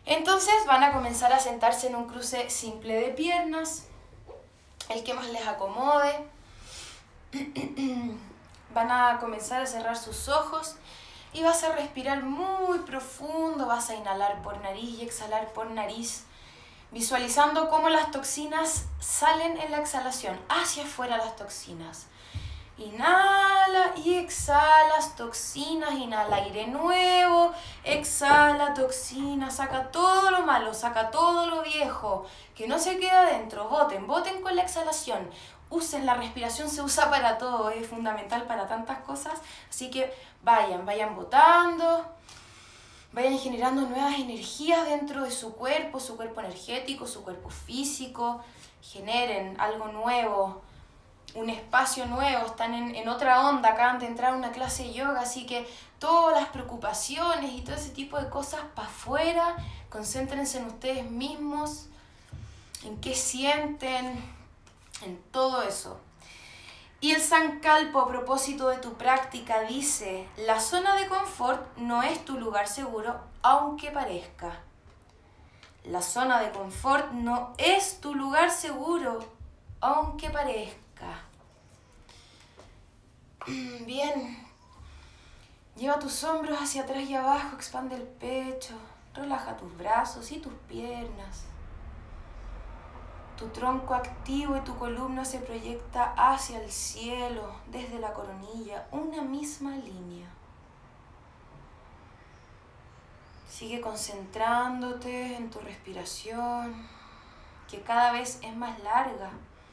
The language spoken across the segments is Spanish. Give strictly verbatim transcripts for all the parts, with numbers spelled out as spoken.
Entonces van a comenzar a sentarse en un cruce simple de piernas, el que más les acomode. Van a comenzar a cerrar sus ojos y vas a respirar muy profundo, vas a inhalar por nariz y exhalar por nariz, visualizando cómo las toxinas salen en la exhalación, hacia afuera las toxinas. Inhala y exhalas toxinas, inhala aire nuevo, exhala toxinas, saca todo lo malo, saca todo lo viejo, que no se queda adentro, boten, boten con la exhalación. Usen, la respiración se usa para todo, es fundamental para tantas cosas, así que vayan, vayan botando, vayan generando nuevas energías dentro de su cuerpo, su cuerpo energético, su cuerpo físico, generen algo nuevo, un espacio nuevo, están en, en otra onda, acaban de entrar a una clase de yoga, así que todas las preocupaciones y todo ese tipo de cosas para afuera, concéntrense en ustedes mismos, en qué sienten, en todo eso. Y el Sankalpa, a propósito de tu práctica, dice: la zona de confort no es tu lugar seguro, aunque parezca. La zona de confort no es tu lugar seguro, aunque parezca. Bien. Lleva tus hombros hacia atrás y abajo, expande el pecho, relaja tus brazos y tus piernas. Tu tronco activo y tu columna se proyecta hacia el cielo, desde la coronilla, una misma línea. Sigue concentrándote en tu respiración, que cada vez es más larga.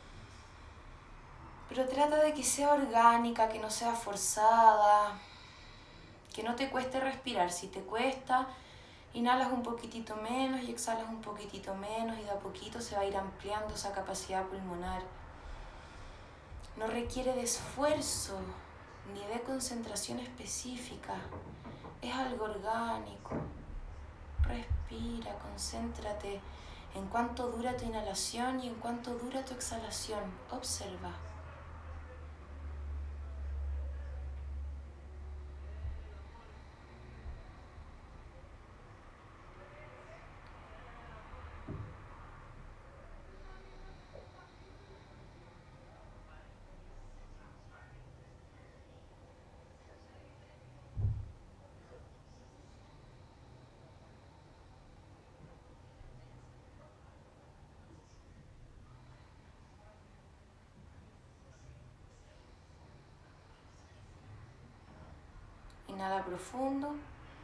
Pero trata de que sea orgánica, que no sea forzada, que no te cueste respirar. Si te cuesta, inhalas un poquitito menos y exhalas un poquitito menos, y de a poquito se va a ir ampliando esa capacidad pulmonar. No requiere de esfuerzo ni de concentración específica, es algo orgánico. Respira, concéntrate en cuánto dura tu inhalación y en cuánto dura tu exhalación. Observa. Inhala profundo.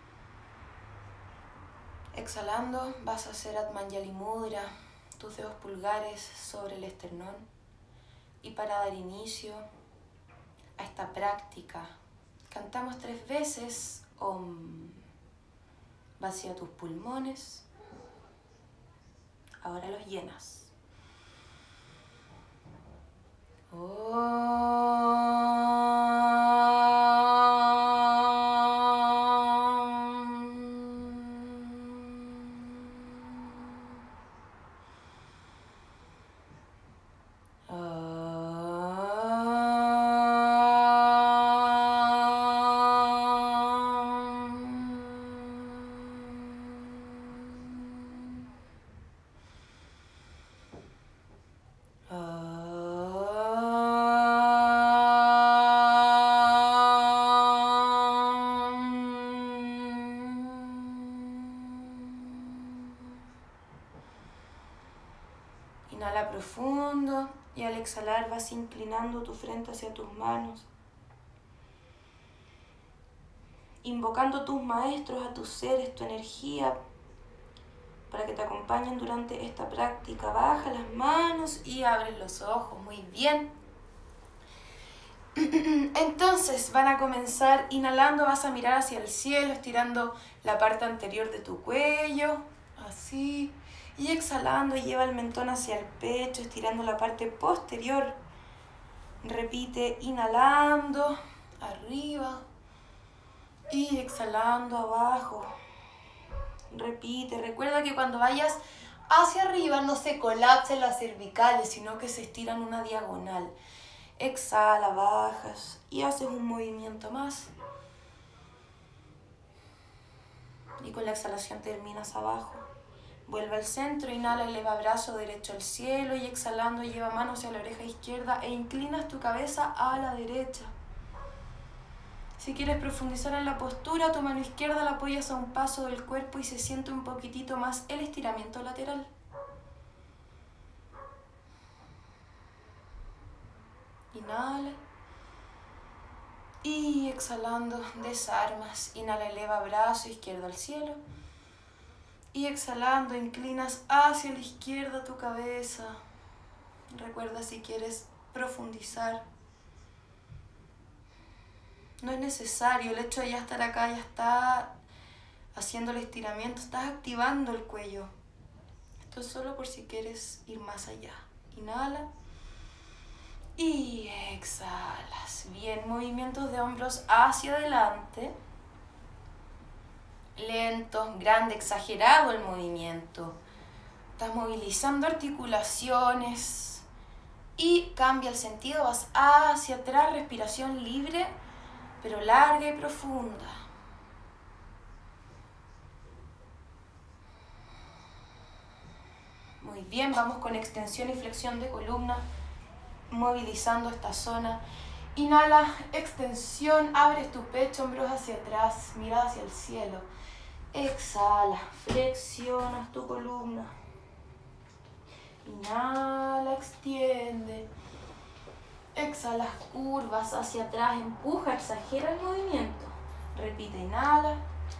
Exhalando, vas a hacer Atmanjali Mudra, tus dedos pulgares sobre el esternón. Y para dar inicio a esta práctica, cantamos tres veces Om. Vacía tus pulmones. Ahora los llenas. Inhala profundo y al exhalar vas inclinando tu frente hacia tus manos, invocando tus maestros, a tus seres, tu energía, para que te acompañen durante esta práctica. Baja las manos y abres los ojos. Muy bien. Entonces van a comenzar inhalando, vas a mirar hacia el cielo, estirando la parte anterior de tu cuello, así. Y exhalando, lleva el mentón hacia el pecho, estirando la parte posterior. Repite, inhalando, arriba. Y exhalando, abajo. Repite, recuerda que cuando vayas hacia arriba no se colapsen las cervicales, sino que se estiran una diagonal. Exhala, bajas y haces un movimiento más. Y con la exhalación terminas abajo. Vuelve al centro, inhala, eleva brazo derecho al cielo y exhalando lleva mano hacia la oreja izquierda e inclinas tu cabeza a la derecha. Si quieres profundizar en la postura, tu mano izquierda la apoyas a un paso del cuerpo y se siente un poquitito más el estiramiento lateral. Inhala. Y exhalando, desarmas. Inhala, eleva brazo izquierdo al cielo. Y exhalando, inclinas hacia la izquierda tu cabeza. Recuerda si quieres profundizar. No es necesario, el hecho de ya estar acá ya está haciendo el estiramiento, estás activando el cuello. Esto es solo por si quieres ir más allá. Inhala. Y exhalas. Bien, movimientos de hombros hacia adelante. Lento, grande, exagerado el movimiento. Estás movilizando articulaciones. Y cambia el sentido, vas hacia atrás, respiración libre, pero larga y profunda. Muy bien, vamos con extensión y flexión de columna, movilizando esta zona. Inhala, extensión, abres tu pecho, hombros hacia atrás, mirada hacia el cielo. Exhala, flexionas tu columna. Inhala, extiende. Exhalas, curvas hacia atrás, empuja, exagera el movimiento. Repite, inhala.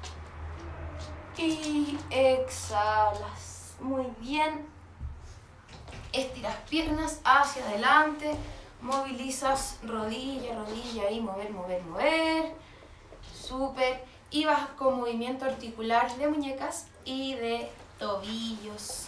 Y exhalas. Muy bien. Estiras piernas hacia adelante. Movilizas rodilla, rodilla y mover, mover, mover. Súper. Y vas con movimiento articular de muñecas y de tobillos.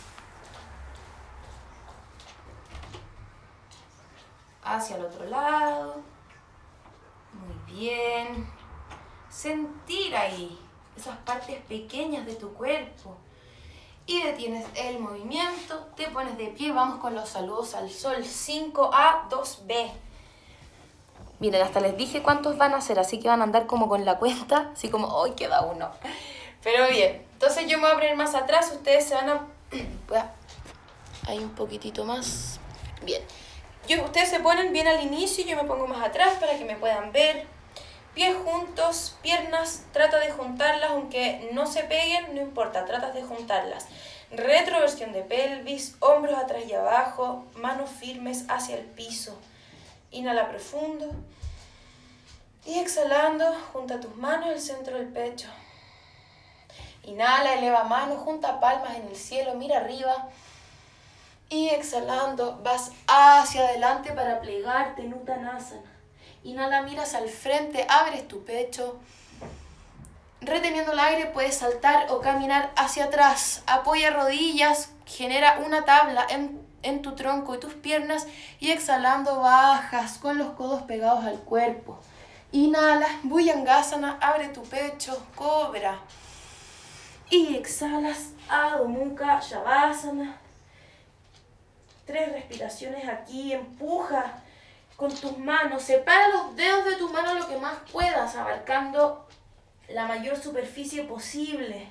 Hacia el otro lado. Muy bien. Sentir ahí esas partes pequeñas de tu cuerpo. Y detienes el movimiento. Te pones de pie. Vamos con los saludos al sol. cinco A, dos B. Miren, hasta les dije cuántos van a hacer. Así que van a andar como con la cuenta. Así como, hoy queda uno. Pero bien. Entonces yo me voy a poner más atrás. Ustedes se van a... Ahí un poquitito más. Bien. Yo, ustedes se ponen bien al inicio y yo me pongo más atrás para que me puedan ver. Pies juntos, piernas, trata de juntarlas, aunque no se peguen, no importa, tratas de juntarlas. Retroversión de pelvis, hombros atrás y abajo, manos firmes hacia el piso. Inhala profundo. Y exhalando, junta tus manos al centro del pecho. Inhala, eleva manos, junta palmas en el cielo, mira arriba. Y exhalando, vas hacia adelante para plegarte en Uttanasana. Inhala, miras al frente, abres tu pecho. Reteniendo el aire puedes saltar o caminar hacia atrás. Apoya rodillas, genera una tabla en, en tu tronco y tus piernas. Y exhalando bajas con los codos pegados al cuerpo. Inhala, Bhujangasana, abre tu pecho, cobra. Y exhalas, Adho Mukha Shavasana. Tres respiraciones aquí, empuja con tus manos, separa los dedos de tu mano lo que más puedas, abarcando la mayor superficie posible.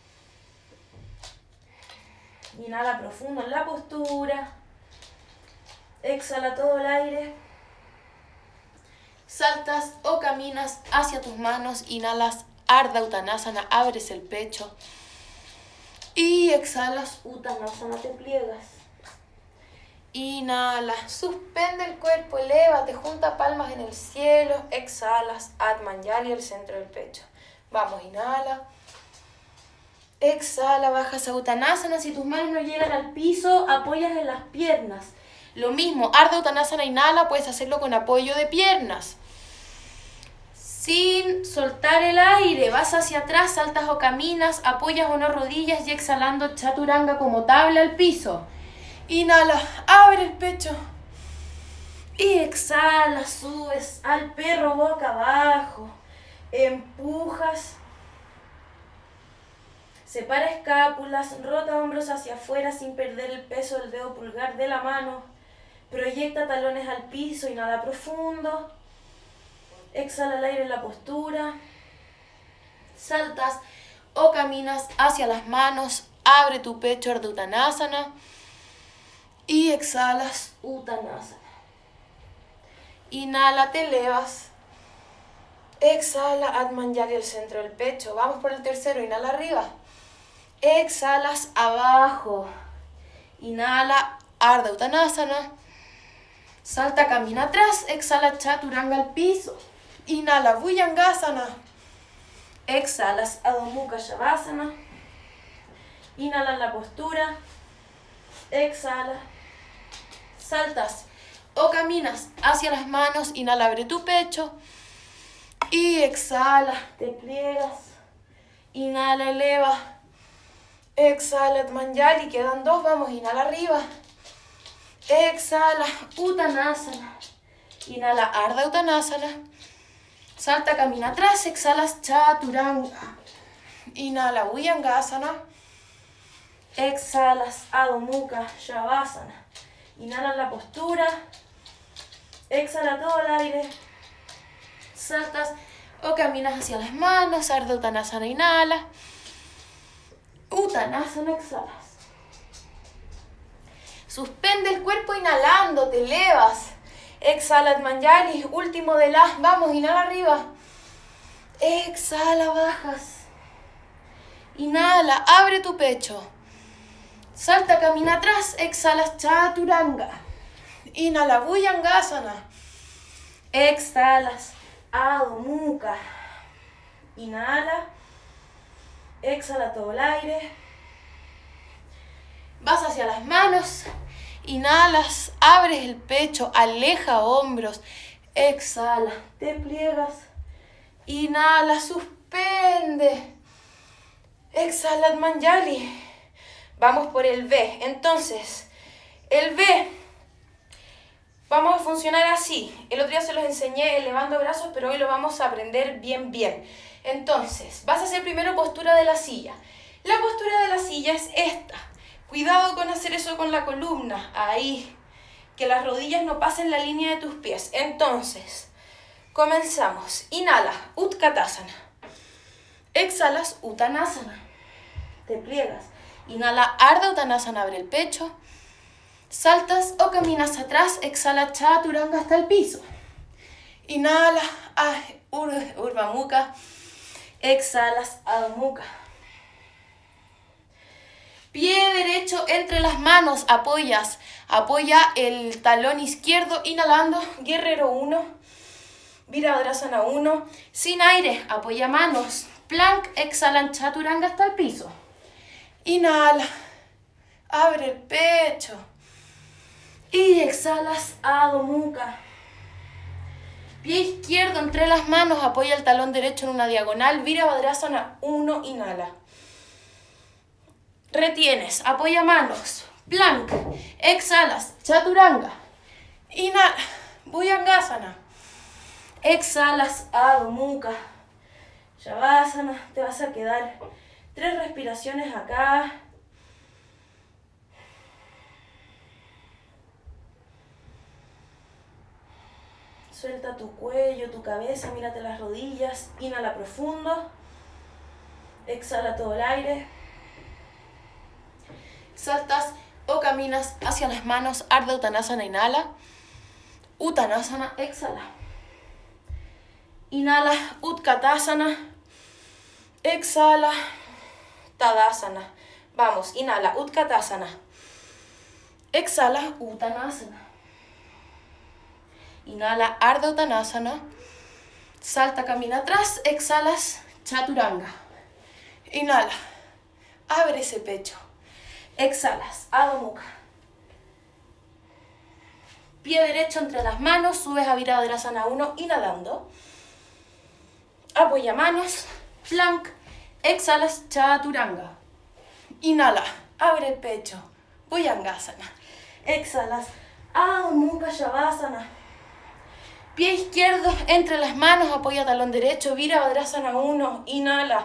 Inhala profundo en la postura, exhala todo el aire, saltas o caminas hacia tus manos, inhalas Ardha Uttanasana, abres el pecho y exhalas Uttanasana, te pliegas. Inhala, suspende el cuerpo, elévate, junta palmas en el cielo, exhalas, Atmanjali al centro del pecho. Vamos, inhala, exhala, bajas a Uttanasana, si tus manos no llegan al piso, apoyas en las piernas. Lo mismo, Ardha Uttanasana, inhala, puedes hacerlo con apoyo de piernas. Sin soltar el aire, vas hacia atrás, saltas o caminas, apoyas o no rodillas y exhalando Chaturanga como tabla al piso. Inhala, abre el pecho y exhala, subes al perro boca abajo, empujas, separa escápulas, rota hombros hacia afuera sin perder el peso del dedo pulgar de la mano, proyecta talones al piso, inhala profundo, exhala el aire en la postura, saltas o caminas hacia las manos, abre tu pecho, Ardha Uttanasana. Y exhalas, Uttanasana. Inhala, te elevas. Exhala, Adho Manjari al centro del pecho. Vamos por el tercero, inhala arriba. Exhalas abajo. Inhala, Ardha Uttanasana. Salta, camina atrás. Exhala, Chaturanga al piso. Inhala, Bhujangasana. Exhalas, Adho Mukha Shavasana. Inhala la postura. Exhala. Saltas o caminas hacia las manos. Inhala, abre tu pecho. Y exhala, te pliegas. Inhala, eleva. Exhala, Adho Manjari. Quedan dos, vamos, inhala arriba. Exhala, Uttanasana. Inhala, Ardha Uttanasana. Salta, camina atrás, exhalas, Chaturanga. Inhala, Bhujangasana. Exhalas, Adho Mukha Shavasana. Inhala la postura. Exhala todo el aire. Saltas o caminas hacia las manos. Ardha Uttanasana, inhala. Uttanasana, exhalas. Suspende el cuerpo inhalando, te elevas. Exhala, Adho Manjari, último de las. Vamos, inhala arriba. Exhala, bajas. Inhala, abre tu pecho. Salta, camina atrás, exhalas, Chaturanga. Inhala, Bhujangasana. Exhalas, Adho Mukha. Inhala. Exhala todo el aire. Vas hacia las manos. Inhalas, abres el pecho, aleja hombros. Exhala, te pliegas. Inhala, suspende. Exhala, Adho Manjari. Vamos por el V. Entonces, el V, vamos a funcionar así. El otro día se los enseñé elevando brazos, pero hoy lo vamos a aprender bien, bien. Entonces, vas a hacer primero postura de la silla. La postura de la silla es esta. Cuidado con hacer eso con la columna. Ahí. Que las rodillas no pasen la línea de tus pies. Entonces, comenzamos. Inhala, Utkatasana. Exhalas, Uttanasana. Te pliegas. Inhala, Ardha Uttanasana, abre el pecho. Saltas o caminas atrás. Exhala, Chaturanga hasta el piso. Inhala, Urdhva Mukha. Exhalas, Adho Mukha. Pie derecho entre las manos, apoyas. Apoya el talón izquierdo, inhalando. Guerrero uno. Virabhadrasana uno. Sin aire, apoya manos. Plank, exhalan, Chaturanga hasta el piso. Inhala, abre el pecho y exhalas, Adho Mukha. Pie izquierdo entre las manos, apoya el talón derecho en una diagonal, Virabhadrasana uno, inhala. Retienes, apoya manos, plank, exhalas, Chaturanga. Inhala, Bhujangasana. Exhalas, Adho Mukha. Shavasana, te vas a quedar tres respiraciones acá. Suelta tu cuello, tu cabeza, mírate las rodillas. Inhala profundo. Exhala todo el aire. Saltas o caminas hacia las manos. Ardha Uttanasana, inhala. Uttanasana, exhala. Inhala, Utkatasana. Exhala, Tadasana. Vamos, inhala, Utkatasana. Exhala, Uttanasana. Inhala, Ardha Uttanasana. Salta, camina atrás. Exhalas, Chaturanga. Inhala, abre ese pecho. Exhalas, Adho Mukha. Pie derecho entre las manos, subes a Virabhadrasana uno, inhalando. Apoya manos, plank, exhalas, Chaturanga. Inhala, abre el pecho, Bhujangasana. Exhalas, Adho Mukha Shavasana. Pie izquierdo entre las manos, apoya talón derecho, Virabhadrasana uno, inhala.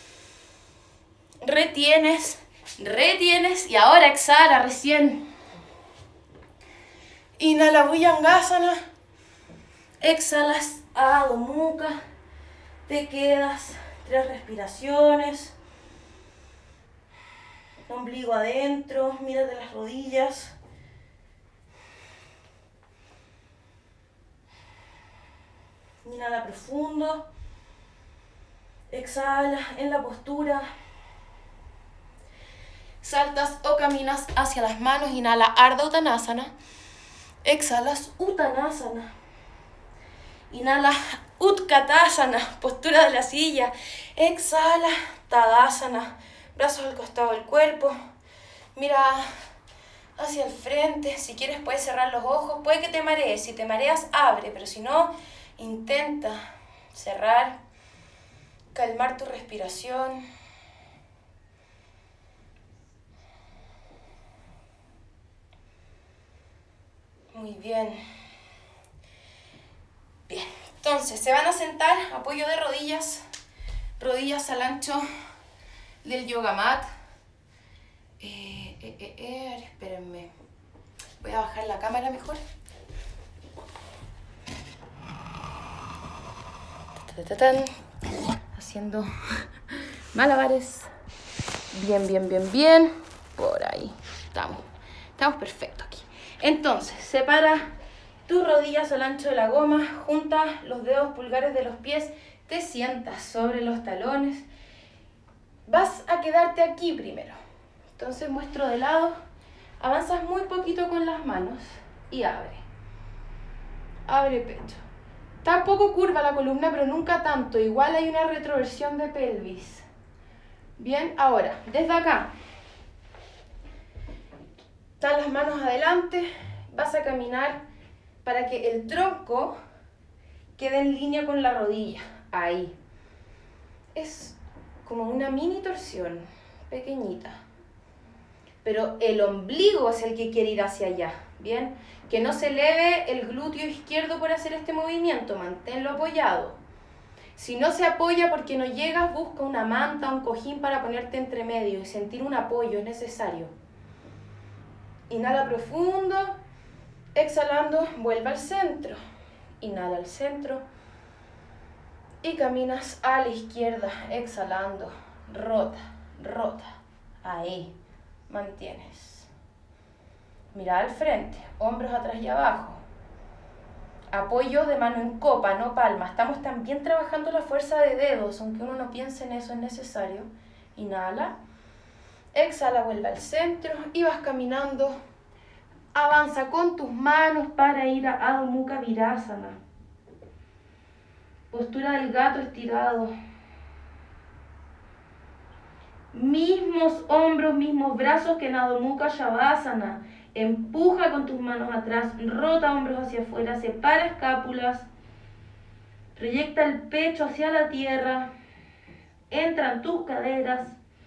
Retienes, retienes y ahora exhala recién. Inhala, Bhujangasana. Exhalas, Adho Mukha. Te quedas tres respiraciones. Ombligo adentro, mírate las rodillas. Inhala profundo. Exhala en la postura. Saltas o caminas hacia las manos. Inhala Ardha Uttanasana. Exhalas Uttanasana. Inhala Utkatasana, postura de la silla. Exhala Tadasana. Brazos al costado del cuerpo. Mira hacia el frente. Si quieres puedes cerrar los ojos. Puede que te marees. Si te mareas, abre. Pero si no, intenta cerrar. Calmar tu respiración. Muy bien. Bien. Entonces, se van a sentar, apoyo de rodillas. Rodillas al ancho del yoga mat. Eh, eh, eh, eh, espérenme. Voy a bajar la cámara mejor. Ta-ta-ta-tan. Haciendo malabares. Bien, bien, bien, bien. Por ahí. Estamos. Estamos perfectos aquí. Entonces, separa tus rodillas al ancho de la goma. Junta los dedos pulgares de los pies. Te sientas sobre los talones. Vas a quedarte aquí primero. Entonces muestro de lado. Avanzas muy poquito con las manos. Y abre. Abre pecho. Está un poco curva la columna, pero nunca tanto. Igual hay una retroversión de pelvis. Bien, ahora, desde acá. Están las manos adelante. Vas a caminar para que el tronco quede en línea con la rodilla. Ahí. Es como una mini torsión, pequeñita. Pero el ombligo es el que quiere ir hacia allá. Bien. Que no se eleve el glúteo izquierdo por hacer este movimiento, manténlo apoyado. Si no se apoya porque no llegas, busca una manta, un cojín para ponerte entre medio y sentir un apoyo, es necesario. Inhala profundo, exhalando, vuelve al centro. Inhala al centro y caminas a la izquierda, exhalando, rota, rota, ahí, mantienes. Mira al frente, hombros atrás y abajo. Apoyo de mano en copa, no palma. Estamos también trabajando la fuerza de dedos, aunque uno no piense en eso, es necesario. Inhala. Exhala, vuelve al centro y vas caminando. Avanza con tus manos para ir a Adho Mukha Virasana. Postura del gato estirado. Mismos hombros, mismos brazos que en Adho Mukha Shavasana. Empuja con tus manos atrás, rota hombros hacia afuera, separa escápulas, proyecta el pecho hacia la tierra, entran tus caderas.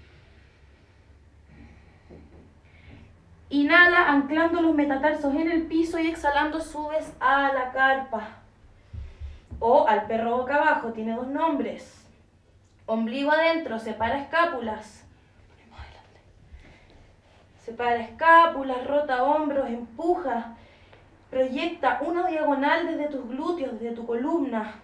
Inhala anclando los metatarsos en el piso y exhalando subes a la carpa o al perro boca abajo, tiene dos nombres. Ombligo adentro, separa escápulas. Separa escápulas, rota hombros, empuja, proyecta una diagonal desde tus glúteos, desde tu columna.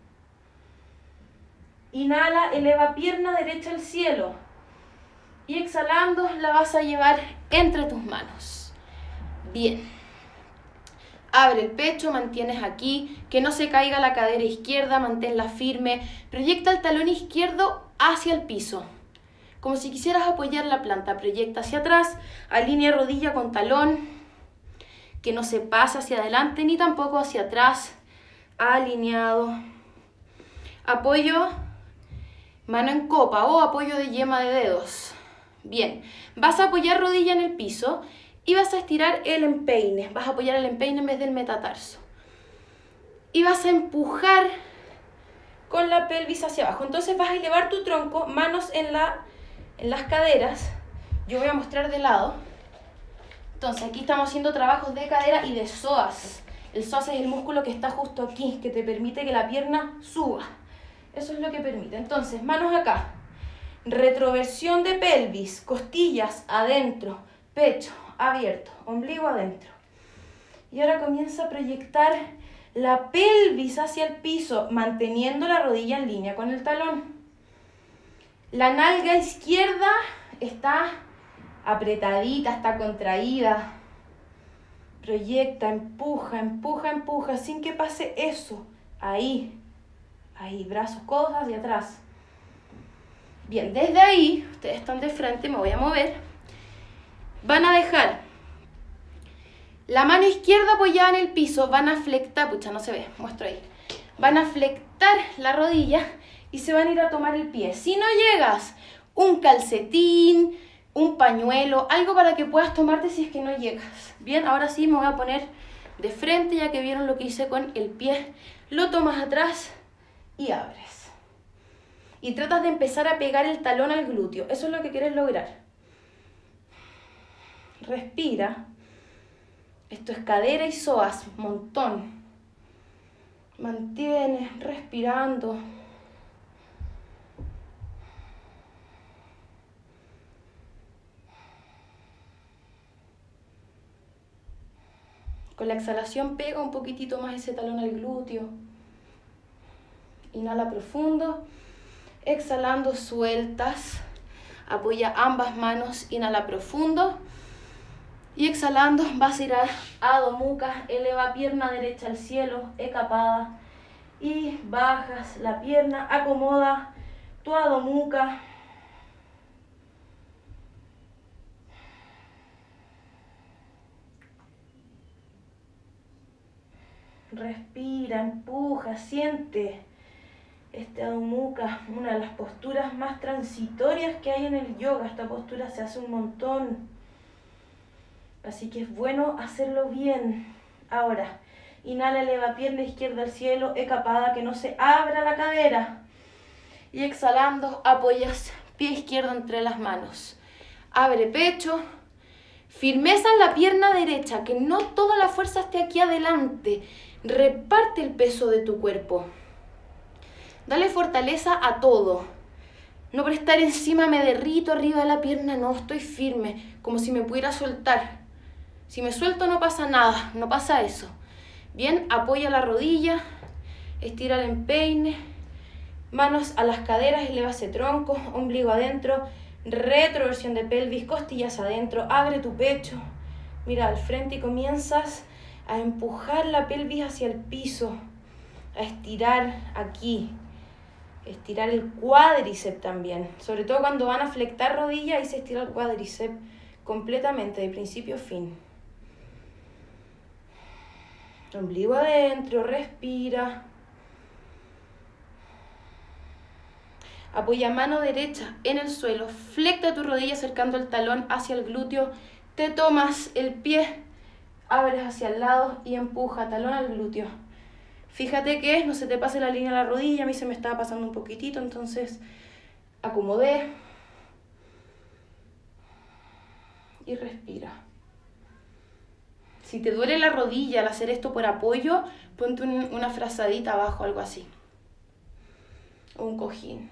Inhala, eleva pierna derecha al cielo. Y exhalando la vas a llevar entre tus manos. Bien. Abre el pecho, mantienes aquí, que no se caiga la cadera izquierda, manténla firme. Proyecta el talón izquierdo hacia el piso. Como si quisieras apoyar la planta, proyecta hacia atrás, alinea rodilla con talón, que no se pasa hacia adelante ni tampoco hacia atrás, alineado. Apoyo, mano en copa o apoyo de yema de dedos. Bien, vas a apoyar rodilla en el piso y vas a estirar el empeine, vas a apoyar el empeine en vez del metatarso. Y vas a empujar con la pelvis hacia abajo. Entonces vas a elevar tu tronco, manos en la... en las caderas. Yo voy a mostrar de lado. Entonces aquí estamos haciendo trabajos de cadera y de psoas. El psoas es el músculo que está justo aquí, que te permite que la pierna suba. Eso es lo que permite. Entonces, manos acá. Retroversión de pelvis, costillas adentro, pecho abierto, ombligo adentro. Y ahora comienza a proyectar la pelvis hacia el piso, manteniendo la rodilla en línea con el talón. La nalga izquierda está apretadita, está contraída. Proyecta, empuja, empuja, empuja, sin que pase eso. Ahí, ahí, brazos, codos hacia atrás. Bien, desde ahí, ustedes están de frente, me voy a mover. Van a dejar la mano izquierda apoyada en el piso, van a flectar, pucha, no se ve, muestro ahí. Van a flectar la rodilla y se van a ir a tomar el pie. Si no llegas, un calcetín, un pañuelo, algo para que puedas tomarte si es que no llegas. Bien, ahora sí me voy a poner de frente, ya que vieron lo que hice con el pie. Lo tomas atrás y abres. Y tratas de empezar a pegar el talón al glúteo. Eso es lo que quieres lograr. Respira. Esto es cadera y psoas, montón. Mantienes respirando. Con la exhalación pega un poquitito más ese talón al glúteo. Inhala profundo. Exhalando sueltas. Apoya ambas manos. Inhala profundo. Y exhalando vas a ir a Adho Mukha. Eleva pierna derecha al cielo. Ekapada. Y bajas la pierna. Acomoda tu Adho Mukha. Respira, empuja, siente este Adho Mukha, una de las posturas más transitorias que hay en el yoga. Esta postura se hace un montón, así que es bueno hacerlo bien. Ahora, inhala, eleva pierna izquierda al cielo, ekapada, que no se abra la cadera. Y exhalando, apoyas pie izquierdo entre las manos. Abre pecho, firmeza en la pierna derecha, que no toda la fuerza esté aquí adelante. Reparte el peso de tu cuerpo. Dale fortaleza a todo. No por estar encima me derrito arriba de la pierna, no, estoy firme, como si me pudiera soltar. Si me suelto no pasa nada, no pasa eso. Bien, apoya la rodilla, estira el empeine, manos a las caderas, eleva ese tronco, ombligo adentro, retroversión de pelvis, costillas adentro, abre tu pecho, mira al frente y comienzas a empujar la pelvis hacia el piso, a estirar aquí, estirar el cuádriceps también, sobre todo cuando van a flectar rodilla y se estira el cuádriceps completamente, de principio a fin. Ombligo adentro, respira. Apoya mano derecha en el suelo, flecta tu rodilla acercando el talón hacia el glúteo, te tomas el pie, abres hacia el lado y empuja talón al glúteo. Fíjate que no se te pase la línea de la rodilla, a mí se me estaba pasando un poquitito, entonces acomodé y respira. Si te duele la rodilla al hacer esto por apoyo, ponte un, una frazadita abajo, algo así, o un cojín.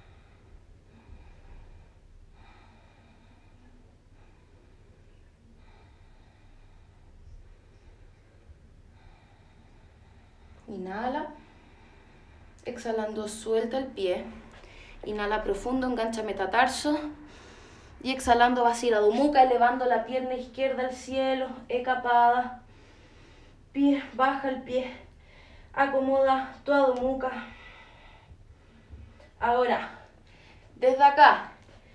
Inhala, exhalando suelta el pie, inhala profundo, engancha metatarso y exhalando vas a ir a Adho Mukha, elevando la pierna izquierda al cielo, ekapada, pie, baja el pie, acomoda tu Adho Mukha. Ahora, desde acá,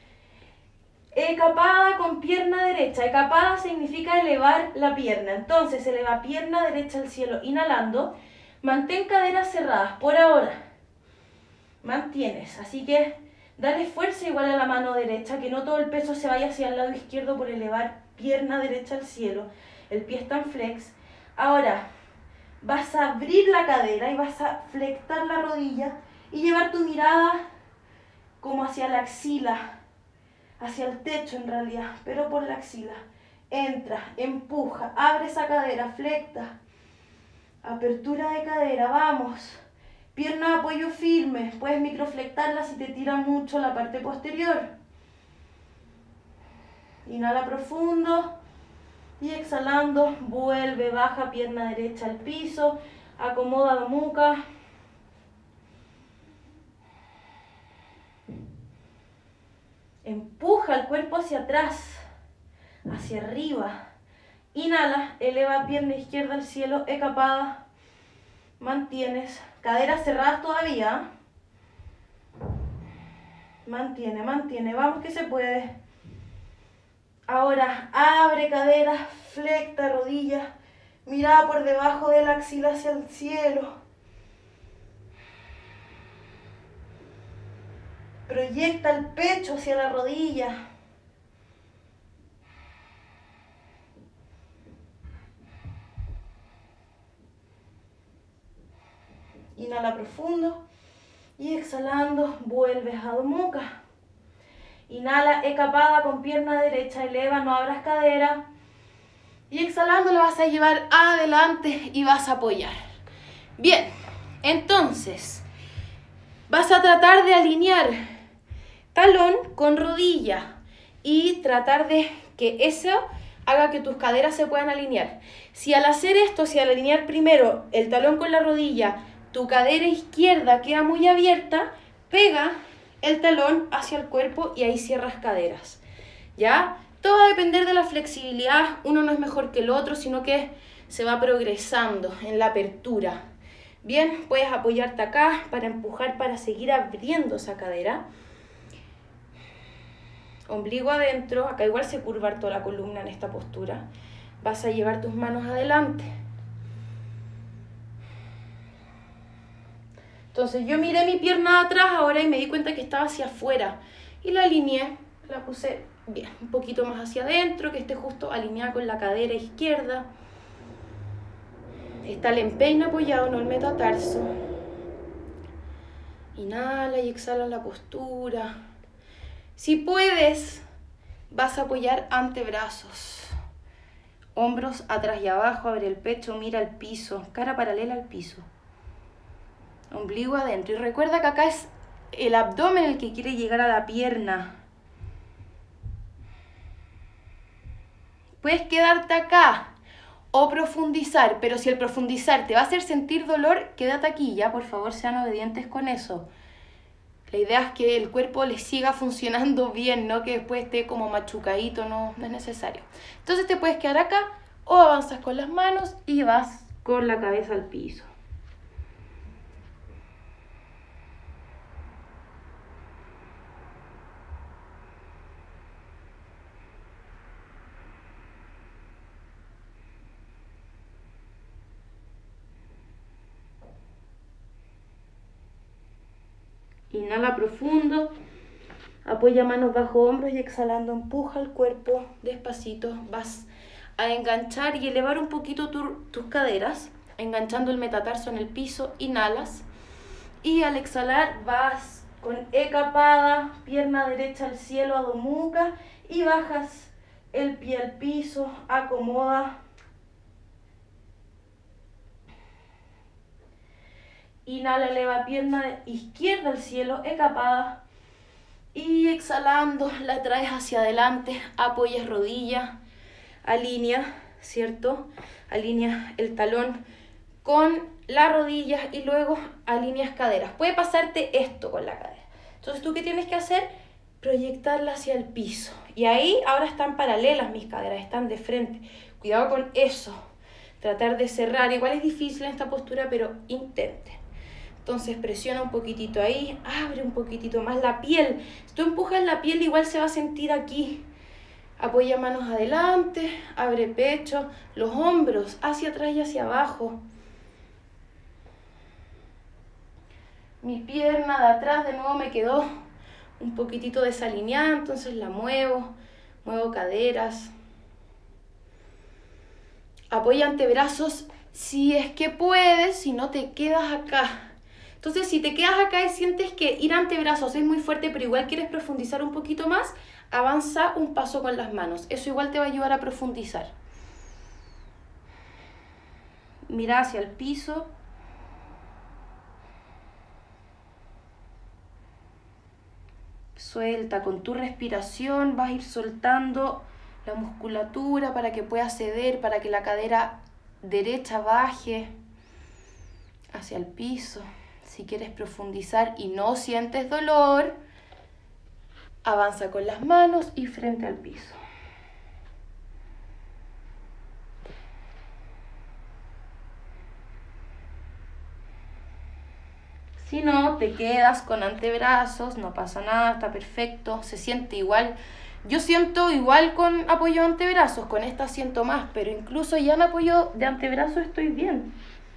ekapada con pierna derecha. Ekapada significa elevar la pierna, entonces eleva pierna derecha al cielo, inhalando. Mantén caderas cerradas por ahora. Mantienes. Así que dale fuerza igual a la mano derecha, que no todo el peso se vaya hacia el lado izquierdo por elevar pierna derecha al cielo. El pie está en flex. Ahora vas a abrir la cadera y vas a flectar la rodilla y llevar tu mirada como hacia la axila, hacia el techo en realidad, pero por la axila. Entra, empuja, abre esa cadera, flecta. Apertura de cadera, vamos. Pierna de apoyo firme. Puedes microflectarla si te tira mucho la parte posterior. Inhala profundo. Y exhalando, vuelve, baja pierna derecha al piso. Acomoda Adho Mukha. Empuja el cuerpo hacia atrás. hacia arriba. Inhala, eleva pierna izquierda al cielo, ecapada. Mantienes, caderas cerradas todavía. Mantiene, mantiene, vamos que se puede. Ahora, abre caderas, flecta rodillas, mirada por debajo de la axila hacia el cielo. Proyecta el pecho hacia la rodilla. Inhala profundo y exhalando vuelves a Adho Mukha. Inhala, escapada con pierna derecha, eleva, no abras cadera. Y exhalando lo vas a llevar adelante y vas a apoyar. Bien, entonces vas a tratar de alinear talón con rodilla y tratar de que eso haga que tus caderas se puedan alinear. Si al hacer esto, si al alinear primero el talón con la rodilla, tu cadera izquierda queda muy abierta, pega el talón hacia el cuerpo y ahí cierras caderas, ¿ya? Todo va a depender de la flexibilidad, uno no es mejor que el otro, sino que se va progresando en la apertura. Bien, puedes apoyarte acá para empujar, para seguir abriendo esa cadera. Ombligo adentro, acá igual se curva toda la columna en esta postura. Vas a llevar tus manos adelante. Entonces yo miré mi pierna de atrás ahora y me di cuenta que estaba hacia afuera. Y la alineé, la puse bien, un poquito más hacia adentro, que esté justo alineada con la cadera izquierda. Está el empeine apoyado, no el metatarso. Inhala y exhala la postura. Si puedes, vas a apoyar antebrazos. Hombros atrás y abajo, abre el pecho, mira al piso, cara paralela al piso. Ombligo adentro. Y recuerda que acá es el abdomen el que quiere llegar a la pierna. Puedes quedarte acá o profundizar, pero si el profundizar te va a hacer sentir dolor, quédate aquí, ya, por favor, sean obedientes con eso. La idea es que el cuerpo le siga funcionando bien, no que después esté como machucadito, no, no es necesario. Entonces te puedes quedar acá o avanzas con las manos y vas con la cabeza al piso. Inhala profundo, apoya manos bajo hombros y exhalando empuja el cuerpo despacito. Vas a enganchar y elevar un poquito tu, tus caderas, enganchando el metatarso en el piso, inhalas. Y al exhalar vas con escapada, pierna derecha al cielo, Adho Mukha, y bajas el pie al piso, acomoda. Inhala, eleva pierna izquierda al cielo, escapada. Y exhalando, la traes hacia adelante, apoyas rodilla, alinea, ¿cierto? Alinea el talón con las rodillas y luego alineas caderas. Puede pasarte esto con la cadera. Entonces, ¿tú qué tienes que hacer? Proyectarla hacia el piso. Y ahí ahora están paralelas mis caderas, están de frente. Cuidado con eso. Tratar de cerrar. Igual es difícil en esta postura, pero intente. Entonces presiona un poquitito ahí, abre un poquitito más la piel. Si tú empujas la piel, igual se va a sentir aquí. Apoya manos adelante, abre pecho, los hombros hacia atrás y hacia abajo. Mi pierna de atrás de nuevo me quedó un poquitito desalineada, entonces la muevo, muevo caderas. Apoya antebrazos si es que puedes, si no te quedas acá. Entonces, si te quedas acá y sientes que ir antebrazos es muy fuerte, pero igual quieres profundizar un poquito más, avanza un paso con las manos. Eso igual te va a ayudar a profundizar. Mira hacia el piso. Suelta con tu respiración, vas a ir soltando la musculatura para que pueda ceder, para que la cadera derecha baje hacia el piso. Si quieres profundizar y no sientes dolor, avanza con las manos y frente al piso. Si no, te quedas con antebrazos, no pasa nada, está perfecto, se siente igual. Yo siento igual con apoyo de antebrazos, con esta siento más, pero incluso ya en apoyo de antebrazos estoy bien.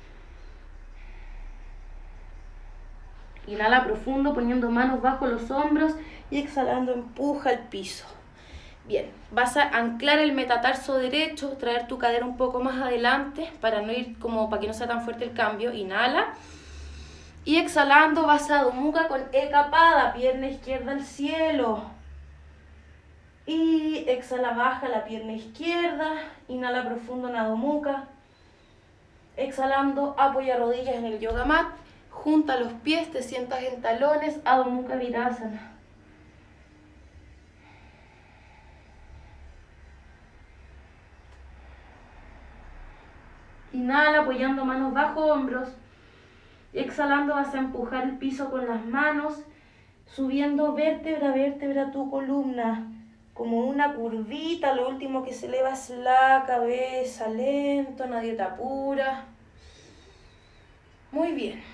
Inhala profundo, poniendo manos bajo los hombros y exhalando, empuja al piso. Bien, vas a anclar el metatarso derecho, traer tu cadera un poco más adelante para no ir como para que no sea tan fuerte el cambio. Inhala. Y exhalando vas a Adho Mukha con Eka Pada, pierna izquierda al cielo. Y exhala, baja la pierna izquierda, inhala profundo en Adho Mukha. Exhalando, apoya rodillas en el yoga mat, junta los pies, te sientas en talones, Adho Mukha Virasana. Inhala apoyando manos bajo hombros. Exhalando vas a empujar el piso con las manos, subiendo vértebra a vértebra tu columna, como una curvita. Lo último que se eleva es la cabeza, lento, nadie te apura. Muy bien.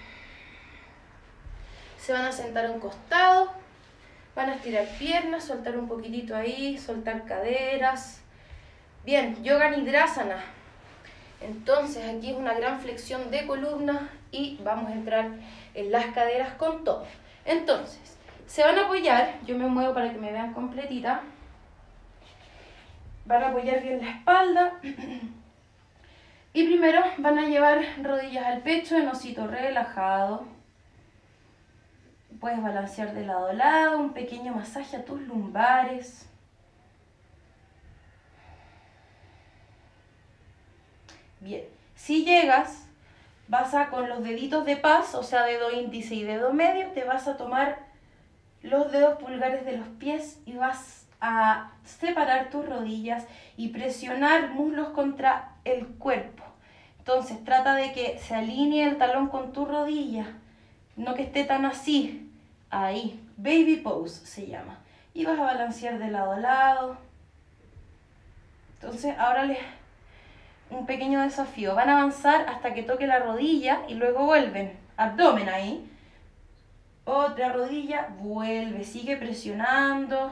Se van a sentar a un costado, van a estirar piernas, soltar un poquitito ahí, soltar caderas. Bien, Yoga Nidrasana. Entonces aquí es una gran flexión de columna y vamos a entrar en las caderas con todo. Entonces, se van a apoyar, yo me muevo para que me vean completita. Van a apoyar bien la espalda. Y primero van a llevar rodillas al pecho en osito relajado. Puedes balancear de lado a lado, un pequeño masaje a tus lumbares. Bien, si llegas, vas a con los deditos de paz, o sea, dedo índice y dedo medio, te vas a tomar los dedos pulgares de los pies y vas a separar tus rodillas y presionar muslos contra el cuerpo. Entonces trata de que se alinee el talón con tu rodilla, no que esté tan así, ahí, baby pose se llama. Y vas a balancear de lado a lado. Entonces ahora les un pequeño desafío, van a avanzar hasta que toque la rodilla y luego vuelven, abdomen ahí, otra rodilla, vuelve, sigue presionando,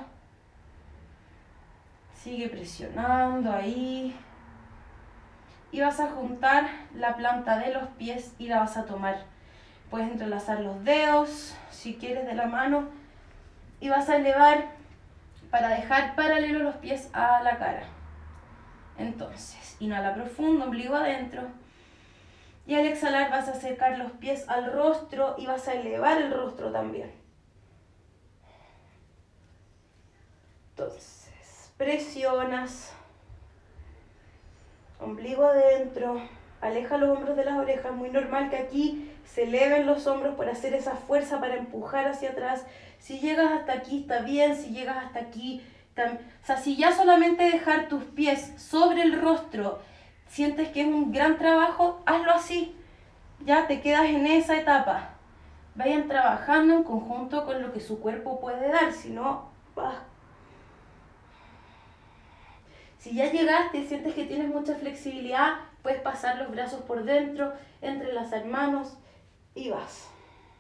sigue presionando ahí, y vas a juntar la planta de los pies y la vas a tomar, puedes entrelazar los dedos, si quieres de la mano, y vas a elevar para dejar paralelo los pies a la cara. Entonces, inhala profundo, ombligo adentro. Y al exhalar vas a acercar los pies al rostro y vas a elevar el rostro también. Entonces, presionas. Ombligo adentro. Aleja los hombros de las orejas. Muy normal que aquí se eleven los hombros por hacer esa fuerza para empujar hacia atrás. Si llegas hasta aquí está bien, si llegas hasta aquí... O sea, si ya solamente dejar tus pies sobre el rostro sientes que es un gran trabajo, hazlo así. Ya te quedas en esa etapa. Vayan trabajando en conjunto con lo que su cuerpo puede dar, si no, va. Si ya llegaste y sientes que tienes mucha flexibilidad, puedes pasar los brazos por dentro, entrelazar manos y vas.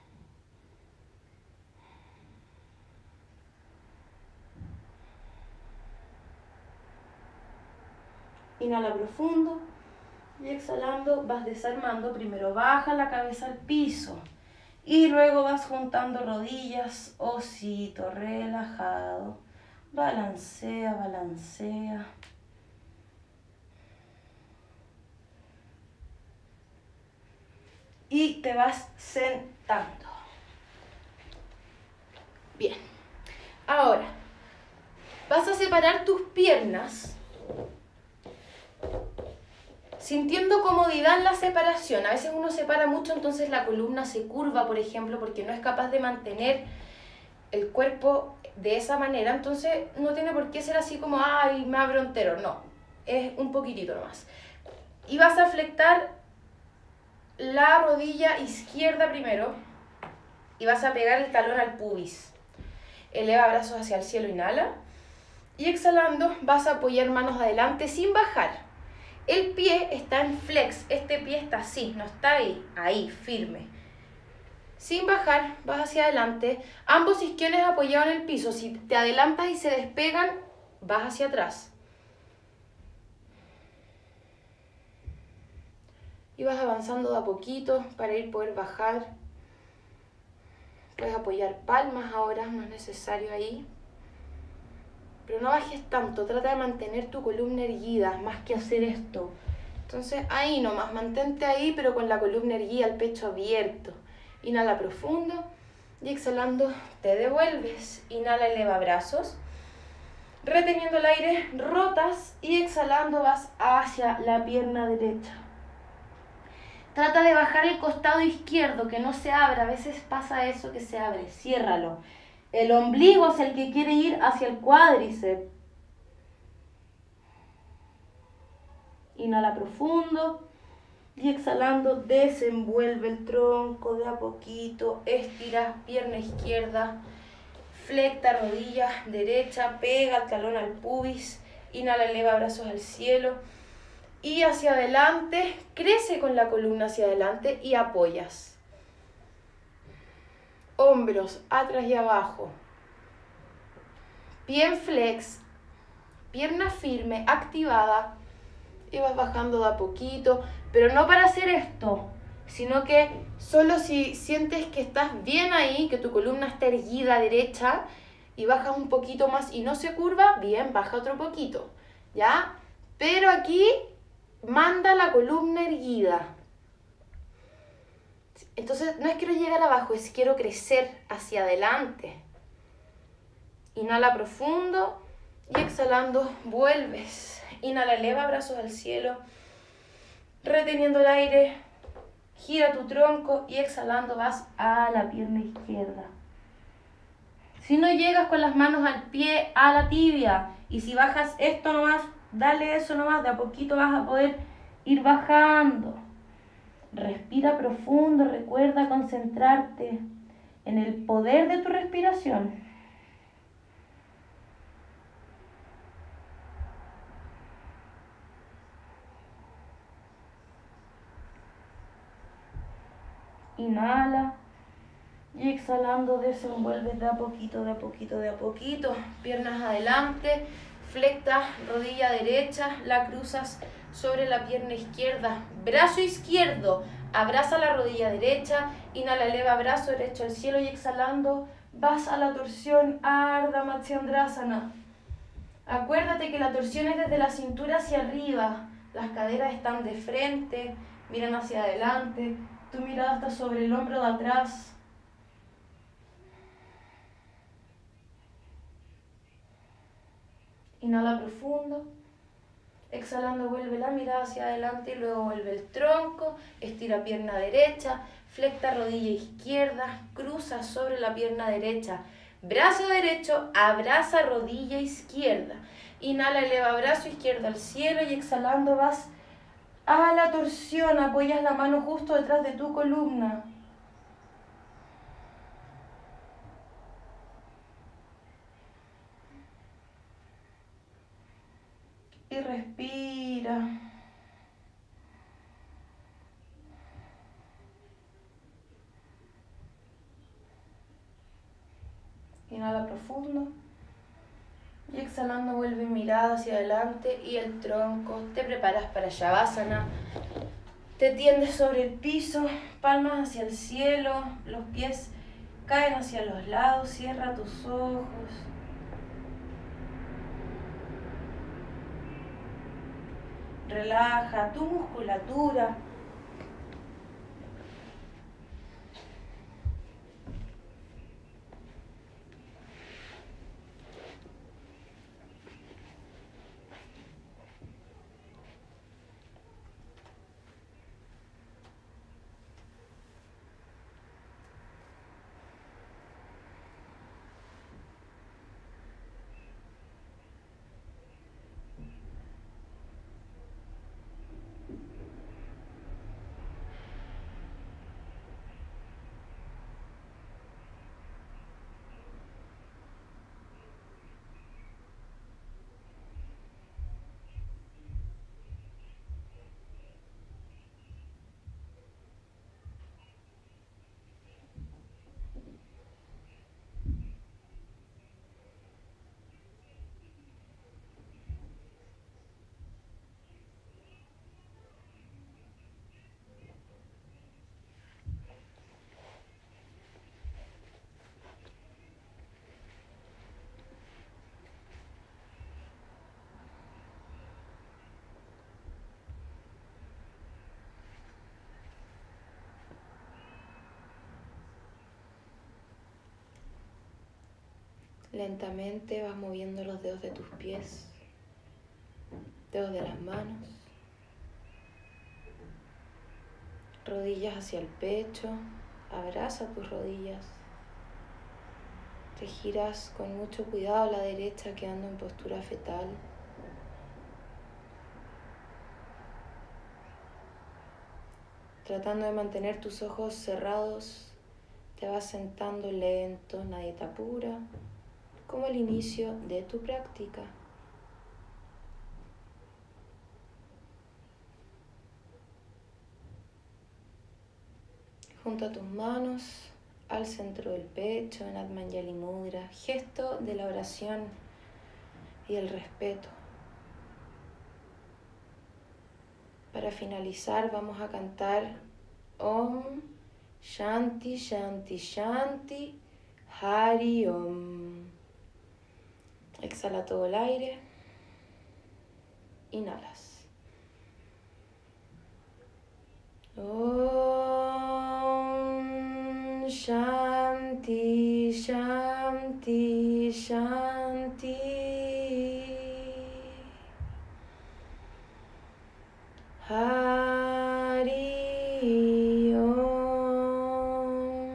Inhala profundo y exhalando vas desarmando. Primero baja la cabeza al piso y luego vas juntando rodillas, osito relajado. Balancea, balancea. Y te vas sentando. Bien. Ahora, vas a separar tus piernas sintiendo comodidad en la separación. A veces uno separa mucho, entonces la columna se curva, por ejemplo, porque no es capaz de mantener el cuerpo de esa manera. Entonces no tiene por qué ser así como, ay, me abro entero. No, es un poquitito nomás. Y vas a flectar la rodilla izquierda primero y vas a pegar el talón al pubis. Eleva brazos hacia el cielo, inhala. Y exhalando vas a apoyar manos adelante sin bajar. El pie está en flex, este pie está así, no está ahí, ahí, firme. sin bajar, vas hacia adelante, ambos isquiones apoyados en el piso. Si te adelantas y se despegan, vas hacia atrás. Y vas avanzando de a poquito para ir poder bajar. Puedes apoyar palmas ahora, no es necesario ahí. Pero no bajes tanto, trata de mantener tu columna erguida, más que hacer esto. Entonces ahí nomás, mantente ahí, pero con la columna erguida, el pecho abierto. Inhala profundo y exhalando te devuelves. Inhala, eleva brazos. Reteniendo el aire, rotas y exhalando vas hacia la pierna derecha. Trata de bajar el costado izquierdo, que no se abra. A veces pasa eso que se abre. Ciérralo. El ombligo es el que quiere ir hacia el cuádriceps. Inhala profundo y exhalando desenvuelve el tronco de a poquito. Estira pierna izquierda. Flecta rodilla derecha. Pega el talón al pubis. Inhala, eleva brazos al cielo. Y hacia adelante, crece con la columna hacia adelante y apoyas. Hombros atrás y abajo. Pie en flex, pierna firme, activada. Y vas bajando de a poquito, pero no para hacer esto, sino que solo si sientes que estás bien ahí, que tu columna está erguida derecha, y bajas un poquito más y no se curva, bien, baja otro poquito, ¿ya? Pero aquí manda la columna erguida. Entonces no es quiero llegar abajo, es quiero crecer hacia adelante. Inhala profundo y exhalando vuelves. Inhala, eleva brazos al cielo. Reteniendo el aire, gira tu tronco y exhalando vas a la pierna izquierda. Si no llegas con las manos al pie, a la tibia. Y si bajas esto nomás, dale eso nomás, de a poquito vas a poder ir bajando. Respira profundo, recuerda concentrarte en el poder de tu respiración. Inhala y exhalando desenvuelves de a poquito, de a poquito, de a poquito. Piernas adelante, flecta rodilla derecha, la cruzas sobre la pierna izquierda. Brazo izquierdo, abraza la rodilla derecha, inhala, eleva brazo derecho al cielo y exhalando vas a la torsión Ardha Matsyendrasana. Acuérdate que la torsión es desde la cintura hacia arriba, las caderas están de frente, miran hacia adelante, tu mirada está sobre el hombro de atrás. Inhala profundo, exhalando vuelve la mirada hacia adelante y luego vuelve el tronco, estira pierna derecha, flecta rodilla izquierda, cruza sobre la pierna derecha, brazo derecho, abraza rodilla izquierda, inhala, eleva brazo izquierdo al cielo y exhalando vas a la torsión, apoyas la mano justo detrás de tu columna. Y respira. Inhala profundo. Y exhalando vuelve mirada hacia adelante y el tronco. Te preparas para Shavasana. Te tiendes sobre el piso, palmas hacia el cielo, los pies caen hacia los lados, cierra tus ojos. Relaja tu musculatura. Lentamente vas moviendo los dedos de tus pies, dedos de las manos, rodillas hacia el pecho, abraza tus rodillas. Te giras con mucho cuidado a la derecha, quedando en postura fetal. Tratando de mantener tus ojos cerrados, te vas sentando lento, nadie te apura, como el inicio de tu práctica. Junta tus manos al centro del pecho en Atmanjali Mudra, gesto de la oración y el respeto. Para finalizar vamos a cantar Om Shanti Shanti Shanti Hari Om. Exhala todo el aire. Inhalas. Om Shanti Shanti Shanti Hari Om.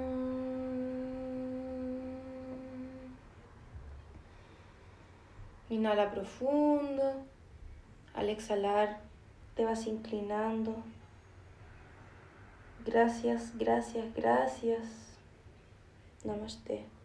Inhala profundo. Al exhalar te vas inclinando. Gracias, gracias, gracias. Namaste.